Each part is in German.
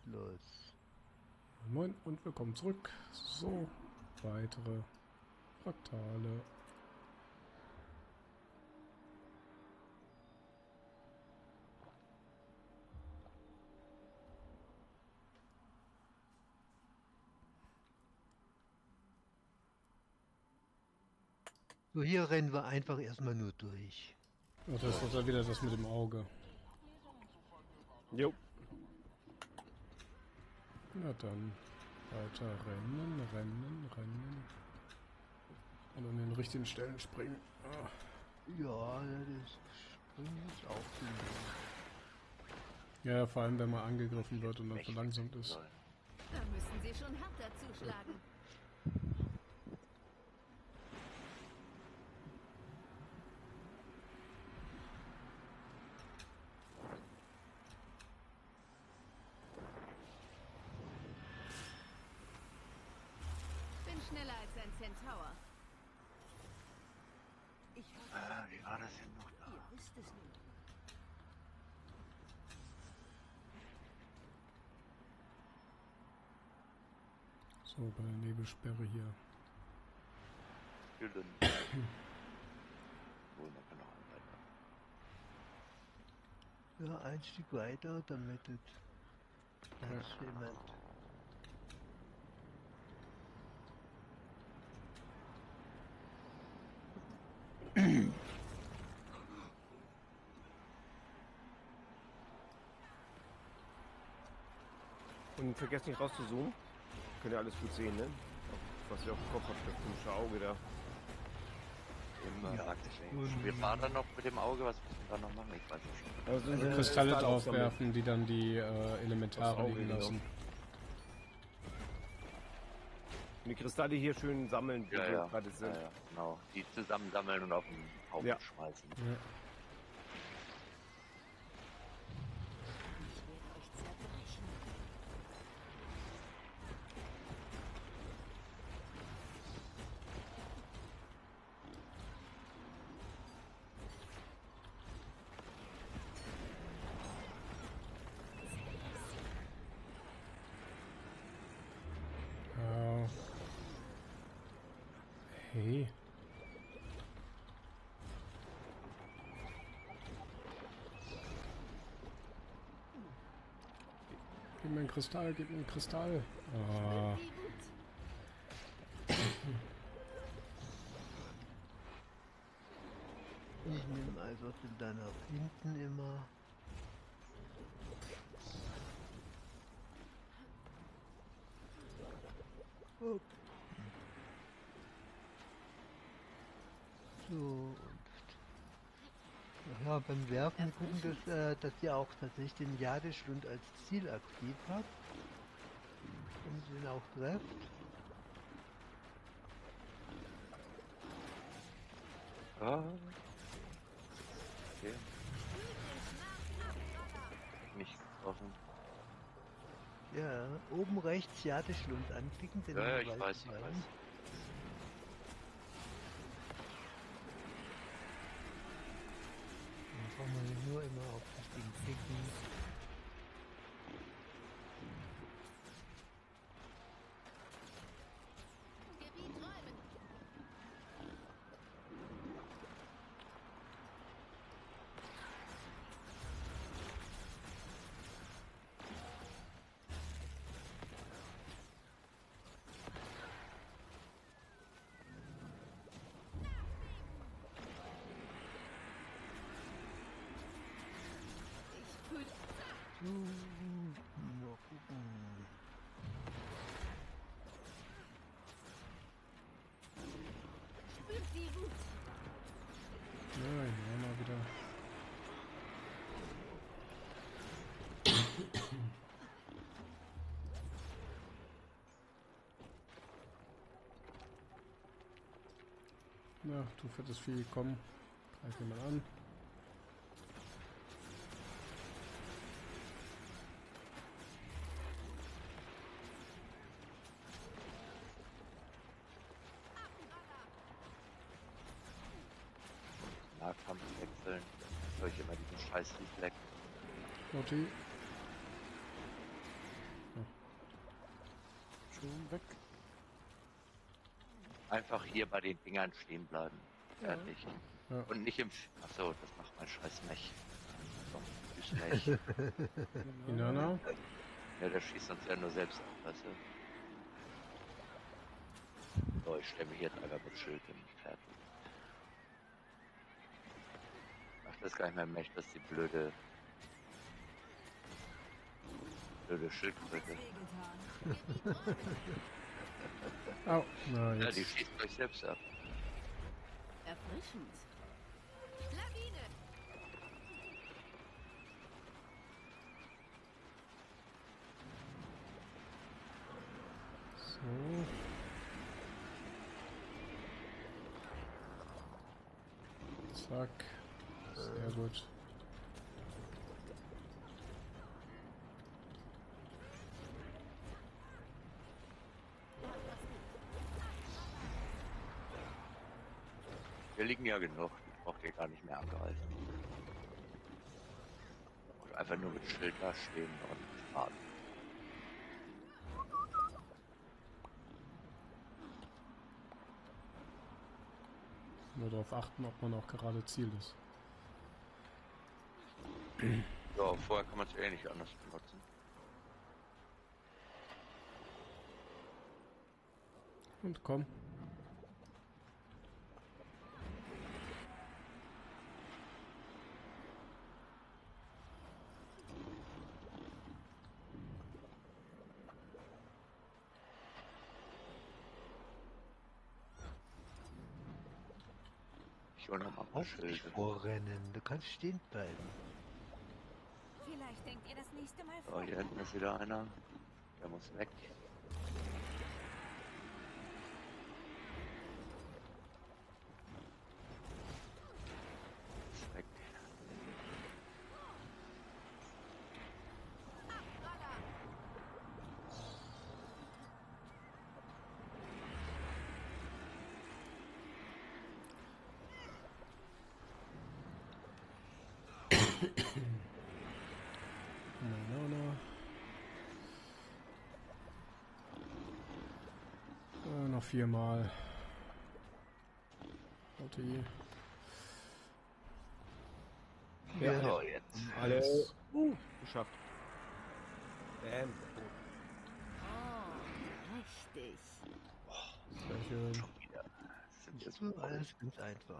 los. Moin und willkommen zurück. So, weitere Fraktale. So, hier rennen wir einfach erstmal nur durch. Ach, das ist ja wieder das mit dem Auge. Jo. Na dann, weiter rennen. Und an den richtigen Stellen springen. Ah. Ja, das Springen ist auch gut. Ja, vor allem wenn man angegriffen wird und dann verlangsamt ist. Da müssen Sie schon härter zuschlagen. Bin schneller als ein Centaur. Ich hoffe, Wie war das denn noch da? ihr wisst es nun. So, bei der Nebelsperre hier. Gülden. Oh, da kann noch ein weiter. Ja, ein Stück weiter, damit es dann jemand. Und vergesst nicht raus zu zoomen. Könnt ihr alles gut sehen, ne? Was ihr auf dem Kopf habt, das komische Auge da. Immer praktisch. Wir fahren dann noch mit dem Auge, was müssen wir dann noch machen? Ich weiß es schon. Also Kristalle draufwerfen, die dann die Elementare Auge, liegen genau. lassen. Und die Kristalle hier schön sammeln, die Ja, hier ja. gerade sind. Ja, genau. Die zusammensammeln und auf den Haufen Ja. schmeißen. Ja. Ich werde euch zerbrechen. Hey. Gib mir einen Kristall, gib mir einen Kristall. Ah. Wie gut. Ich nehme also dann nach hinten immer. Hopp. So, und ja, beim Werfen gucken, dass ihr auch tatsächlich den Jadeschlund als Ziel aktiv habt. Und den auch trefft. Ah. Okay. Nicht getroffen. Ja, oben rechts Jadeschlund anklicken, den Ja, ich Hinweis weiß, ich rein. weiß. Dann brauchen wir nur immer auf das Ding klicken. Gebiet räumen. Ich tue So, mal gucken. spürt die Wut. Nein, ja, mal wieder. Na, du fettes Vieh, komm. Greif ihn mal an. Nahkampf wechseln. Soll ich immer diesen scheiß Reflex? Lotti. weg. Einfach hier bei den Dingern stehen bleiben. Fertig. Ja. Und nicht im... Achso, das macht mein scheiß Mech. So, Mech. Inanna? Ja, der schießt uns ja nur selbst ab, weißt du? So, ich stelle mich jetzt einfach mit Schild hin. Fertig. Ach, das ist gar nicht mehr Mech, das ist die blöde Schildkröte. Au, na Ja, jetzt. die schießt euch selbst ab. Erfrischend. Lawine. So. Zack. Sehr gut. Wir liegen ja genug, die braucht ihr gar nicht mehr angreifen. Und einfach nur mit Schild da stehen und warten. Nur darauf achten, ob man auch gerade Ziel ist. Ja, vorher kann man es eh nicht anders benutzen. Und komm. Ich hole nochmal ein paar Auch nicht Schilde. vorrennen, du kannst stehen bleiben. Vielleicht denkt ihr das nächste Mal So, vor. hier hinten ist wieder einer. Der muss weg. Ist weg. Noch 4-mal. Ulti. Ja. So, jetzt. Alle geschafft. Bam. Oh, richtig. Sehr schön. Schon wieder. Das sind jetzt So, alles ganz einfach.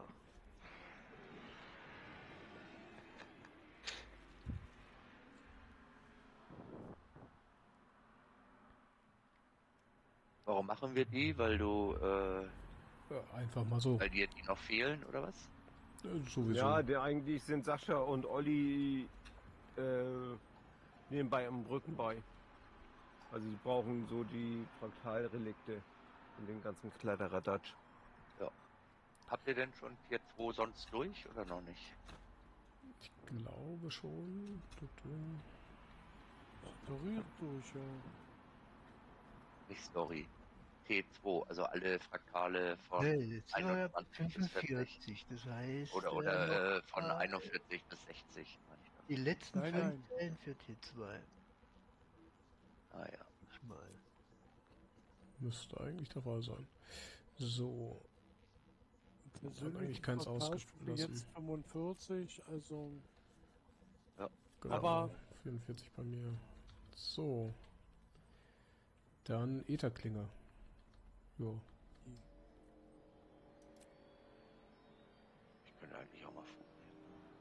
Warum machen wir die? Weil du, Ja, einfach mal so. weil dir die noch fehlen, oder was? Sowieso. Ja, eigentlich sind Sascha und Olli nebenbei am Rücken bei. Also sie brauchen so die Fraktalrelikte und den ganzen Kladderadatsch. Ja. Habt ihr denn schon Tier 2 sonst durch oder noch nicht? Ich glaube schon. Berührt durch, ja. Nicht Story. T2, also alle Fraktale von Nee, jetzt sind wir 21 bis 40. 45, das heißt, Oder von noch, 41 bis 60, meine ich dann. die letzten Nein, 5 nein. Zellen für T2. Ah ja. Ich mal. Müsste eigentlich der Fall sein. So. Persönlich eigentlich keins Fraktalstufe ausgelassen. jetzt 45, also Genau, Aber- 44 bei mir. So. Dann Ätherklinge. Jo. Ich könnte eigentlich auch mal Fug nehmen.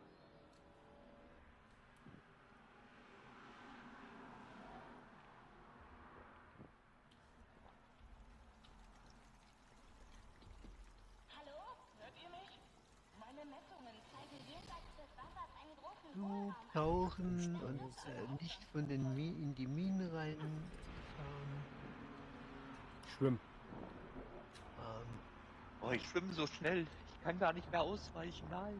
Hallo, hört ihr mich? Meine Messungen zeigen jenseits des Wassers einen großen Du Hohlraum. tauchen und nicht von den in die Minen reinfahren. Schwimmen. Oh, ich schwimme so schnell. Ich kann gar nicht mehr ausweichen. Nein.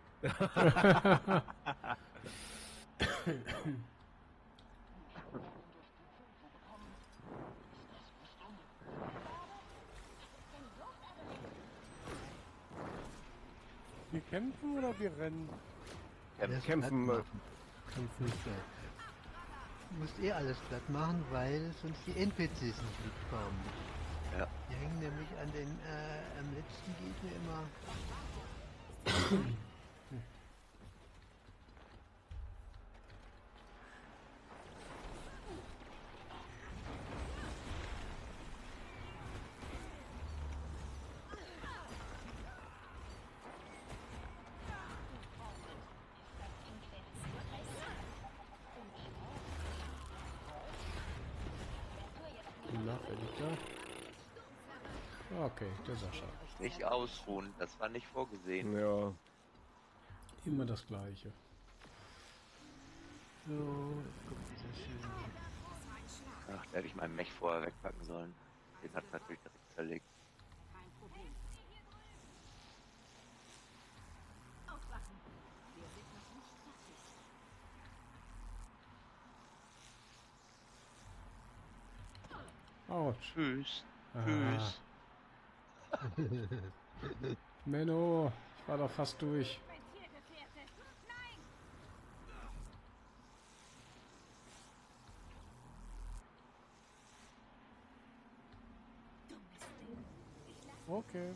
wir kämpfen oder wir rennen? Kämpfen. Kämpfen. Kämpfen. musst eh alles platt machen, weil sonst die NPCs nicht mitkommen. Ja. Die hängen nämlich an den am letzten Gegner immer. Na, wer liegt da? Okay, der Sascha. Nicht ausruhen, das war nicht vorgesehen. Ja. Immer das Gleiche. So, jetzt kommt dieser schöne. Ach, da hätte ich meinen Mech vorher wegpacken sollen. Den hat natürlich direkt zerlegt. Kein Problem. Aufwachen. Wir sind noch nicht fertig. Autsch. Tschüss. Ah. Tschüss. Menno, ich war doch fast durch. Ventiergefährte. Nein! Okay.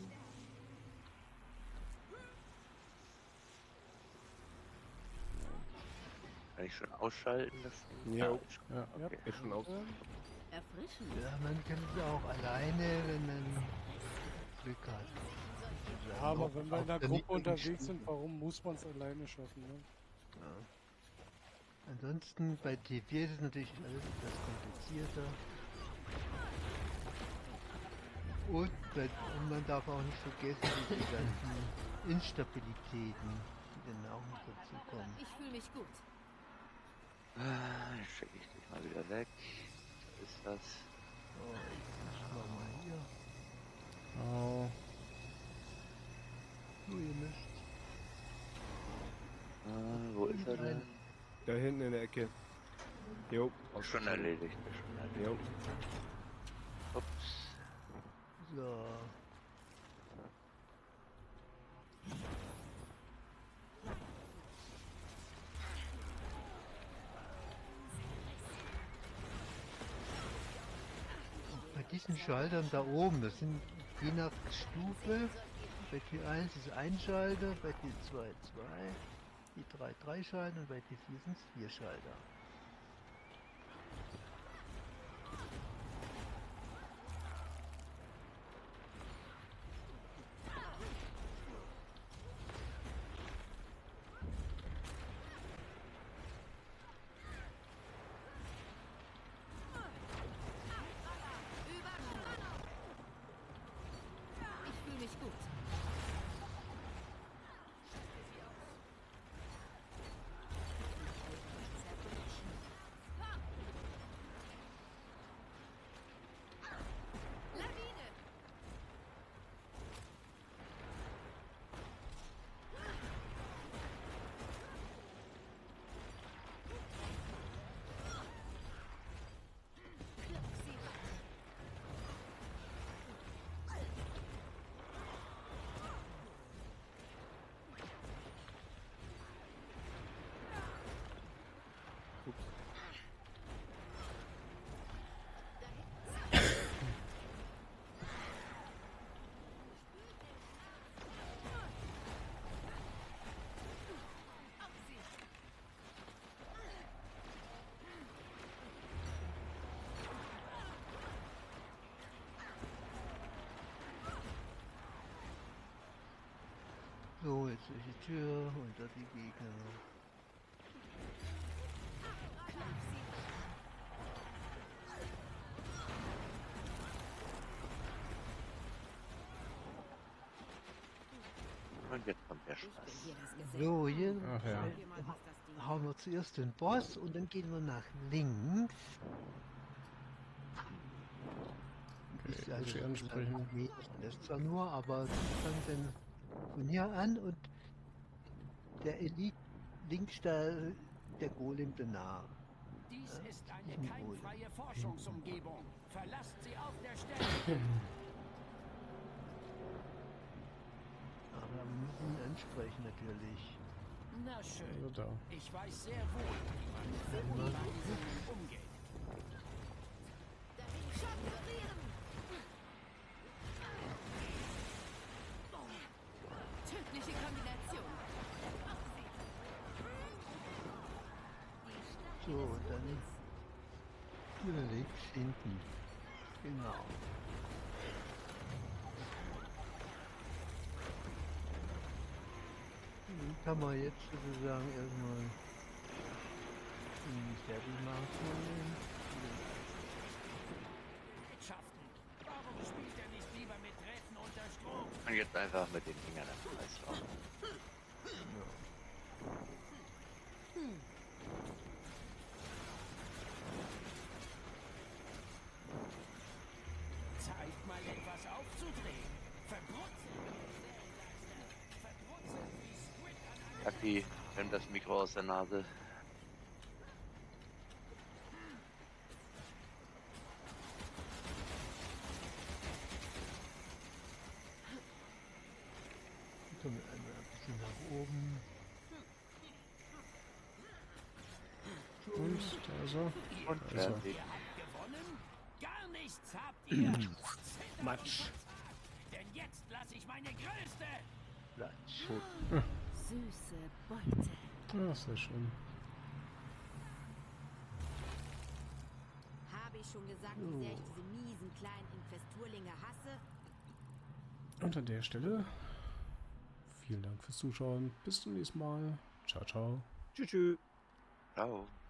Kann ich schon ausschalten? Das Ding? Jo. ist schon- Ja. Okay. Ist schon aus. Erfrischend. Ja, man kann es auch alleine, wenn man Glück hat. Ja, aber wenn wir in der Auf der Gruppe niedrigen unterwegs Stufe. sind, warum muss man es alleine schaffen? Ne? Ja. Ansonsten bei T4 ist es natürlich alles etwas komplizierter. Und man darf auch nicht vergessen, diese ganzen Instabilitäten, die dann auch noch dazu kommen. Ich fühle mich gut. Jetzt schicke ich dich mal wieder weg. Was ist das? So, jetzt schauen wir mal hier. Oh. So, ihr müsst. Wo ist er denn? Da hinten in der Ecke. Jo. Schon erledigt. Schon erledigt. Jo. Ups. So. Bei diesen Schaltern da oben, das sind je nach Stufe, bei T1 ist ein Schalter, bei T2 2, T3 3 Schalter und bei T4 sind es 4 Schalter. Ich fühle mich gut. Lawine! Klopp sie weiter. Auf sie! So, jetzt durch die Tür, unter die Gegner. Klopp sie! Und jetzt kommt der Ich bin Spaß. hier das Gesicht. So, hier Ach ja. Schauen wir mal, was das Ding hauen wir zuerst den Boss und dann gehen wir nach links. Okay, muss ich ansprechen. Das ist zwar nur, aber sie fangen dann von hier an und der Elite links da, der Golem danach. Dies ist eine diesen keimfreie Forschungsumgebung. Verlasst sie auf der Stelle. Aber wir müssen ihn ansprechen natürlich. Na schön. Also da. Ich weiß sehr wohl, wie man mit Unweisungen umgeht. Schock berühren! Tödliche Kombination. So, und dann links hinten. Genau. Den kann man jetzt sozusagen erstmal fertig machen. Herrschaften, warum spielt er nicht lieber mit Drähten unter Strom? Und jetzt einfach mit den Fingern am Kreis laufen. Zeit mal etwas aufzudrehen. Verbrutzeln wie Squid an einer... Kapi, nimm das Mikro aus der Nase. Kommen wir einmal ein bisschen nach oben. Und da ist er. Und Da ist er. fertig. Ihr habt gewonnen? Gar nichts habt ihr. Matsch. Denn jetzt lasse ich meine größte... Platsch. Süße Beute. Ja, sehr schön. Habe ich schon gesagt, wie sehr ich diese miesen kleinen Infesturlinge hasse? Und an der Stelle vielen Dank fürs Zuschauen. Bis zum nächsten Mal. Ciao, ciao. Tschüss. Ciao.